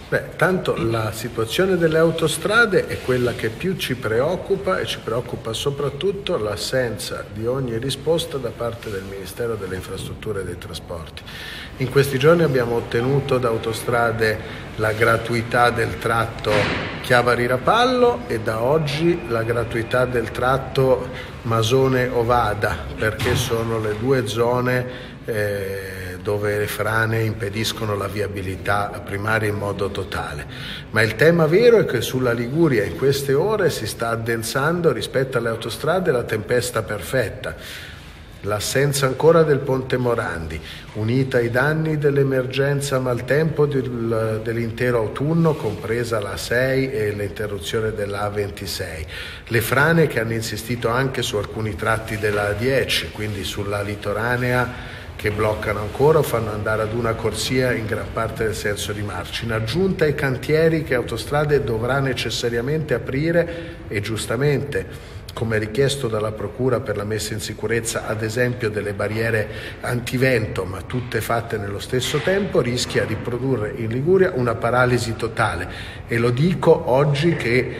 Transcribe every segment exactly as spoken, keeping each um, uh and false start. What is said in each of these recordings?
Beh, tanto la situazione delle autostrade è quella che più ci preoccupa e ci preoccupa soprattutto l'assenza di ogni risposta da parte del Ministero delle Infrastrutture e dei Trasporti. In questi giorni abbiamo ottenuto da Autostrade la gratuità del tratto Chiavari-Rapallo e da oggi la gratuità del tratto Masone-Ovada, perché sono le due zone eh, dove le frane impediscono la viabilità primaria in modo totale. Ma il tema vero è che sulla Liguria in queste ore si sta addensando rispetto alle autostrade la tempesta perfetta. L'assenza ancora del Ponte Morandi, unita ai danni dell'emergenza maltempo del, dell'intero autunno, compresa la sei e l'interruzione della A ventisei, le frane che hanno insistito anche su alcuni tratti della A dieci, quindi sulla litoranea, che bloccano ancora o fanno andare ad una corsia in gran parte del senso di marcia, in aggiunta ai cantieri che Autostrade dovrà necessariamente aprire e giustamente, come richiesto dalla Procura per la messa in sicurezza ad esempio delle barriere antivento, ma tutte fatte nello stesso tempo, rischia di produrre in Liguria una paralisi totale. E lo dico oggi che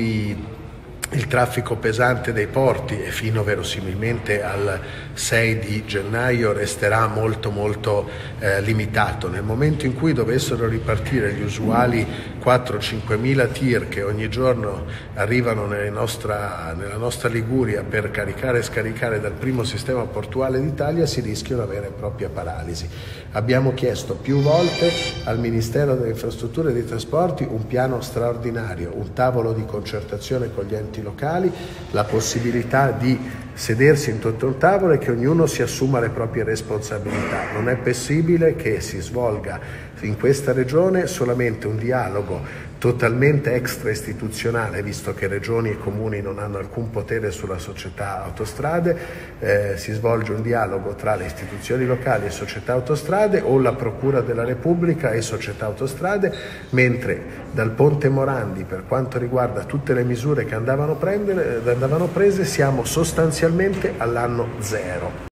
i il traffico pesante dei porti e fino verosimilmente al sei di gennaio resterà molto molto eh, limitato. Nel momento in cui dovessero ripartire gli usuali quattro cinque mila tir che ogni giorno arrivano nelle nostra, nella nostra Liguria per caricare e scaricare dal primo sistema portuale d'Italia, si rischia una vera e propria paralisi. Abbiamo chiesto più volte al Ministero delle Infrastrutture e dei Trasporti un piano straordinario, un tavolo di concertazione con gli enti locali, la possibilità di sedersi intorno a un tavolo e che ognuno si assuma le proprie responsabilità. Non è possibile che si svolga in questa regione solamente un dialogo totalmente extra-istituzionale, visto che regioni e comuni non hanno alcun potere sulla società Autostrade, eh, si svolge un dialogo tra le istituzioni locali e società Autostrade o la Procura della Repubblica e società Autostrade, mentre dal Ponte Morandi, per quanto riguarda tutte le misure che andavano, prendere, andavano prese, siamo sostanzialmente all'anno zero.